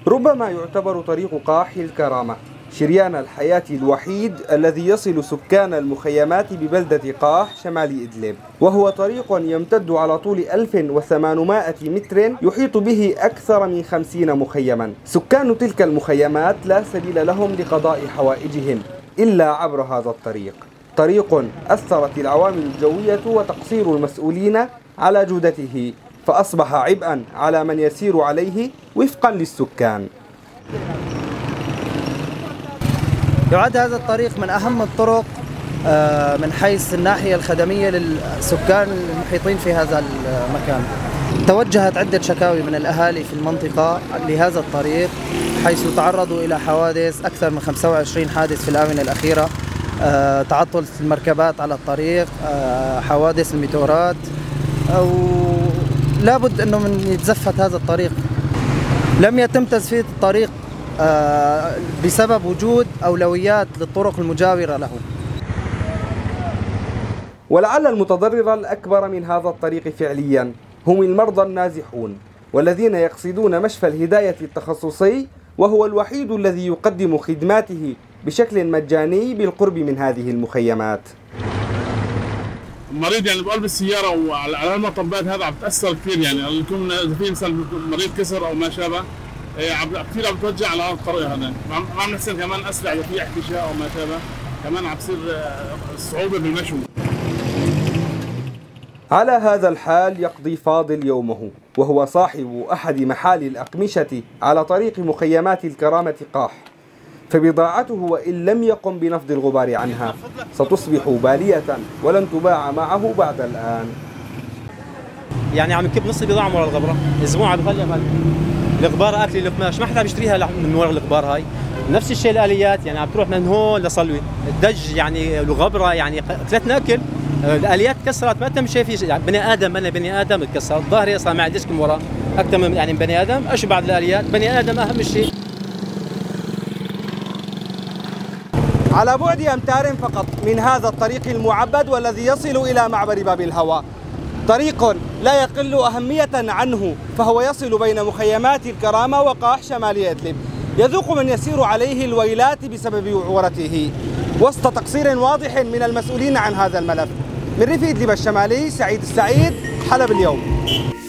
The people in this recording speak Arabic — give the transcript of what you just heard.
ربما يعتبر طريق قاح الكرامة شريان الحياة الوحيد الذي يصل سكان المخيمات ببلدة قاح شمال إدلب، وهو طريق يمتد على طول 1800 متر يحيط به أكثر من 50 مخيما. سكان تلك المخيمات لا سبيل لهم لقضاء حوائجهم إلا عبر هذا الطريق، طريق أثرت العوامل الجوية وتقصير المسؤولين على جودته، فأصبح عبئا على من يسير عليه وفقا للسكان. يعد هذا الطريق من أهم الطرق من حيث الناحية الخدمية للسكان المحيطين في هذا المكان. توجهت عدة شكاوي من الأهالي في المنطقة لهذا الطريق، حيث تعرضوا إلى حوادث، أكثر من 25 حادث في الآونة الأخيرة، تعطل المركبات على الطريق، حوادث الميتورات، لابد أنه من يتزفت هذا الطريق. لم يتم تزفيت الطريق بسبب وجود أولويات للطرق المجاورة له. ولعل المتضرر الأكبر من هذا الطريق فعليا هم المرضى النازحون، والذين يقصدون مشفى الهداية التخصصي، وهو الوحيد الذي يقدم خدماته بشكل مجاني بالقرب من هذه المخيمات. المريض يعني بقلب السيارة وعلى المطبات هذا عم تأثر كثير، يعني يكون إذا في مثلا مريض كسر أو ما شابه كثير عم بتوجع على هذا الطريق هذا، ما عم نحسن كمان أسرع إذا في احتشاء أو ما شابه، كمان عم بصير صعوبة بالمشي. على هذا الحال يقضي فاضل يومه، وهو صاحب أحد محال الأقمشة على طريق مخيمات الكرامة قاح، فبضاعته وإن لم يقم بنفض الغبار عنها ستصبح بالية ولن تباع معه بعد الآن. يعني عم يكب نص البضاعة ورا الغبرة، الزبون عم يغلي الغبار اكل القماش، ما حدا بيشتريها من ورا الغبار هاي. نفس الشيء الاليات، يعني عم تروح من هون لصلوي، الدج يعني الغبره يعني اكلتنا اكل، الاليات تكسرت، ما تم شيء في يعني بني ادم، انا بني ادم تكسرت، ظهري صار معي ديسك من ورا اكثر من يعني بني ادم، ايش بعد الاليات؟ بني ادم اهم شيء. على بعد أمتار فقط من هذا الطريق المعبد والذي يصل إلى معبر باب الهوى، طريق لا يقل أهمية عنه، فهو يصل بين مخيمات الكرامة وقاح شمال إدلب، يذوق من يسير عليه الويلات بسبب وعورته وسط تقصير واضح من المسؤولين عن هذا الملف. من ريف إدلب الشمالي، سعيد السعيد، حلب اليوم.